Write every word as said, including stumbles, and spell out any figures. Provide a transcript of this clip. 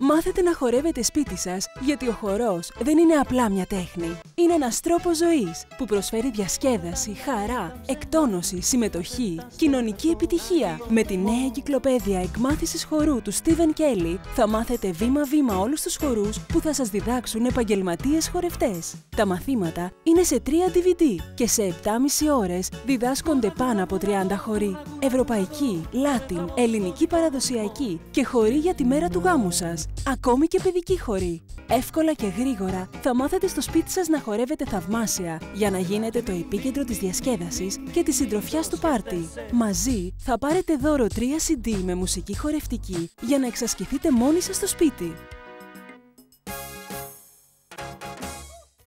Μάθετε να χορεύετε σπίτι σας, γιατί ο χορός δεν είναι απλά μια τέχνη. Είναι ένας τρόπος ζωής που προσφέρει διασκέδαση, χαρά, εκτόνωση, συμμετοχή, κοινωνική επιτυχία. Με τη νέα εγκυκλοπαίδεια εκμάθησης χορού του Στίβεν Κέλλι θα μάθετε βήμα-βήμα όλους τους χορούς που θα σας διδάξουν επαγγελματίες χορευτές. Τα μαθήματα είναι σε τρία ντι βι ντι και σε επτά και μισή ώρες διδάσκονται πάνω από τριάντα χοροί. Ευρωπαϊκή, Λάτιν, ελληνική παραδοσιακή και χοροί για τη μέρα του γάμου σας. Ακόμη και παιδική χορή. Εύκολα και γρήγορα θα μάθετε στο σπίτι σας να χορεύετε θαυμάσια για να γίνετε το επίκεντρο της διασκέδασης και της συντροφιάς του πάρτι. Μαζί θα πάρετε δώρο τρία σι ντι με μουσική χορευτική για να εξασκηθείτε μόνοι σας στο σπίτι.